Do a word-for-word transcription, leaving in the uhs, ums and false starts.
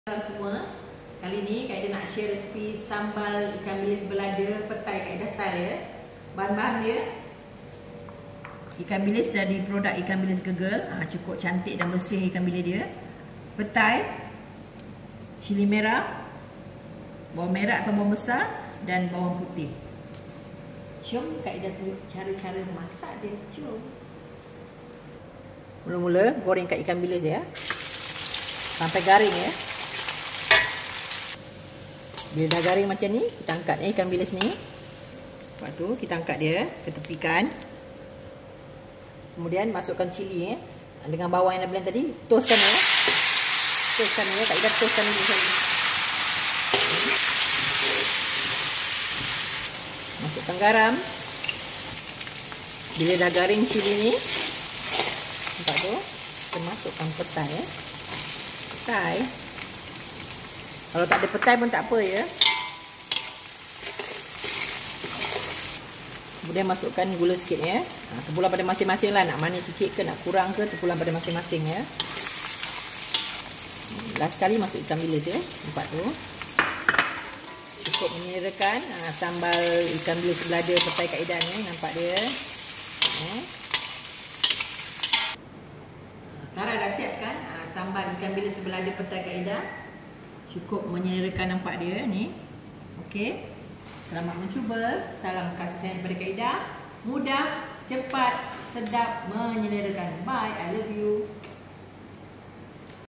Salam semua. Kali ni Kak Ida nak share resipi sambal ikan bilis belada petai Kak Ida style ya. Bahan-bahan dia ikan bilis dari produk ikan bilis gegel, ha, cukup cantik dan bersih ikan bilis dia. Petai, cili merah, bawang merah atau bawang besar dan bawang putih. Jom Kak Ida tunjuk cara-cara masak dia. Jom. Mula-mula gorengkan ikan bilis ya. Sampai garing ya. Bila dah garing macam ni, kita angkat eh, ikan bilis ni. Lepas tu kita angkat dia ke tepikan. Kemudian masukkan cili eh, dengan bawang yang dah blend tadi. Toastkan ya. Toastkan ya. Kak Ida toastkan dulu sekali. Masukkan garam. Bila dah garing cili ni, nampak tu, kita masukkan petai ya. Petai. Kalau tak ada petai pun tak apa ya. Kemudian masukkan gula sikit ya. Ha, terpulang pada masing-masing lah. Nak manis sikit ke, nak kurang ke, terpulang pada masing-masing ya. Last kali masuk ikan bilis ya. Nampak tu. Cukup menyerakan ha, sambal ikan bilis belada petai Kak Ida ni. Nampak dia. Ha. Tara dah siapkan ha, sambal ikan bilis belada petai Kak Ida. Cukup menyerakan nampak dia ni. Okey. Selamat mencuba. Salam kasih sayang daripada Kak Ida. Mudah, cepat, sedap, menyederakan. Bye. I love you.